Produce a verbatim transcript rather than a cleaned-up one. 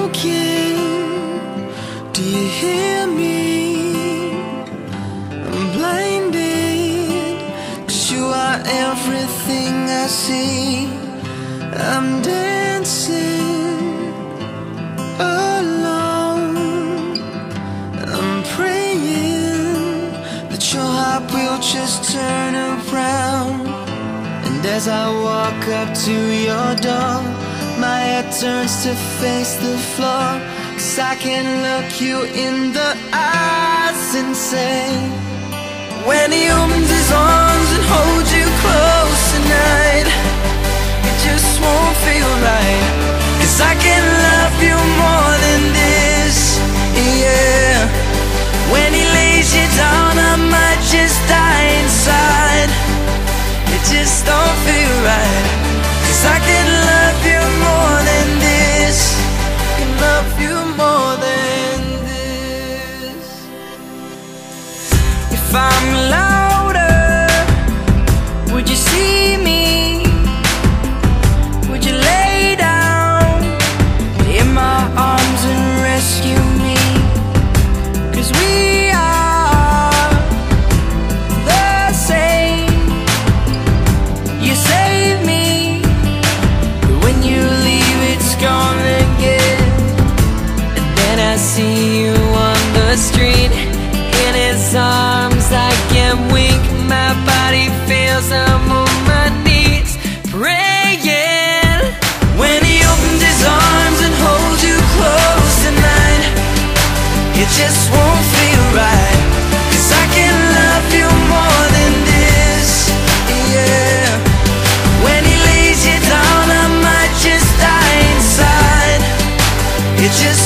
broken. Do you hear me? I'm blinded, 'cause you are everything I see. I'm dancing alone. I'm praying that your heart will just turn around. And as I walk up to your door, my head turns to face the floor, 'cause I can look you in the eyes and say, when he opens his arms and holds you close tonight, it just won't feel right. 'Cause I can love you more than this, yeah. When he lays you down, I might just die inside. It just don't feel right. 'Cause I can love you more than this. Can love you more than this. If I'm louder, would you see me? Would you lay down in my arms and rescue me? 'Cause we are the same. You save me, but when you leave it's gone again. And then I see you on the street, in his arms I get weak. My body feels I'm on my knees praying. When he opens his arms and holds you close tonight, it just won't feel right. 'Cause I can love you more than this, yeah. When he lays you down, I might just die inside. It just